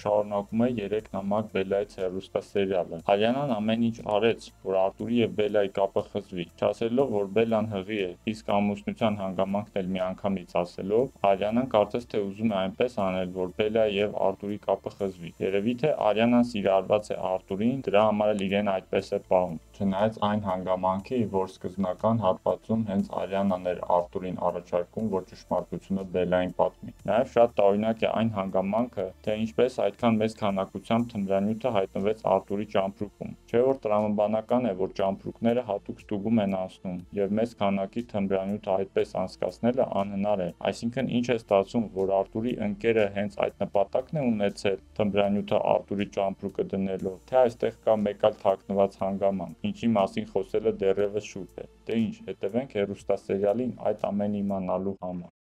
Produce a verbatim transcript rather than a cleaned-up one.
շարունակում է երեք նամակ Բելլայից հեռուստասերիալը։ Արիանան ամեն ինչ արեց, որ Արտուրի և Բելլայի կապը խզվի, չասելով, որ Բելլան հղի է, իսկ ամուսնության հանգամանքն էլ միանգամից ասելով, Արիանան կարծես թե ուզում է այնպես անել, որ Բելլայի և Արտուրի կապը խզվի։ Երևի թե Արիանան սիրահարված է Արտուրին, դրա համար էլ իրեն այդպես է պահում։ Չնայած այն հանգամանքի, որ սկզբնական հատվածում հենց Արիանան էր Արտուրին առաջարկում, որ ճշմարտությունը Բելլային պատմի։ Նաև շատ տարօրինակ է այն հանգամանքը, թե ինչպես այդքան մեծ քանակությամբ թմրանյութը հայտնվեց Արտուրի ճամպրուկում։ Չէ՞ որ տրամաբանական է, որ ճամպրուկները հատուկ ստուգում են անցնում, և մեծ քանակի թմրանյութ այդպես անցկացնելը անհնար է։ Այսինքն ինչ է ստացվում, որ Արտուրի ընկերը հենց այդ նպատակն է ունեցել թմրանյութը Արտուրի ճամպրուկը դնելով, թե այստեղ կա մեկ այլ թաքնված հանգամանք, ինչի մասին խոսելը դեռևս շուտ է։ Դե ինչ, հետևենք հեռուստասերիալին այդ ամենը իմանալու համար։